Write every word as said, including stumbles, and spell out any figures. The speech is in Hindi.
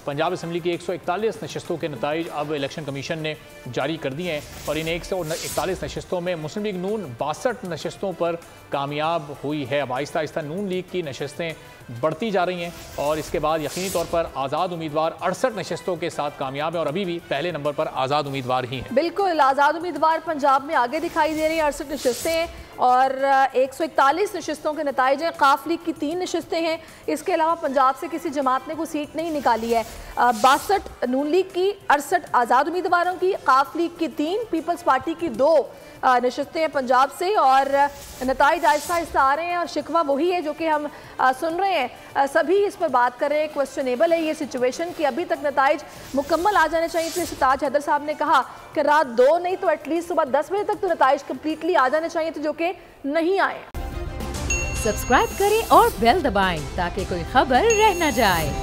पंजाब असम्बली की एक सौ इकतालीस नशस्तों के नताइज अब इलेक्शन कमीशन ने जारी कर दिए हैं और इन एक सौ इकतालीस नशस्तों में मुस्लिम लीग नून बासठ नशस्तों पर कामयाब हुई है। अब आहिस्ता आहिस्ता नून लीग की नशस्तें बढ़ती जा रही हैं और इसके बाद यकीनी तौर पर आज़ाद उम्मीदवार अड़सठ नशस्तों के साथ कामयाब है और अभी भी पहले नंबर पर आज़ाद उम्मीदवार ही हैं। बिल्कुल, आज़ाद उम्मीदवार पंजाब में आगे दिखाई दे रही है, अड़सठ नशस्तें और एक सौ इकतालीस नशस्तों के नताइज हैं। काफ लीग की तीन नशस्तें हैं। इसके अलावा पंजाब से किसी जमात ने कोई सीट नहीं निकाली है। बासठ नून लीग की, अड़सठ आज़ाद उम्मीदवारों की, काफ लीग की तीन, पीपल्स पार्टी की दो नशस्तें हैं पंजाब से और नताइज आहिस्ता आहिस्ता आ रहे हैं। और शिकवा वही है जो कि हम आ, सुन रहे हैं, सभी इस पर बात कर रहे हैं। क्वेश्चनेबल है ये सिचुएशन कि अभी तक नताइज मुकम्मल आ जाने चाहिए थे। सिताज हैदर साहब ने कहा कि रात दो नहीं तो एटलीस्ट सुबह दस बजे तक तो नताइज कम्प्लीटली आ जाने चाहिए थे, जो कि नहीं आए। सब्सक्राइब करें और बेल दबाएं ताकि कोई खबर रह न जाए।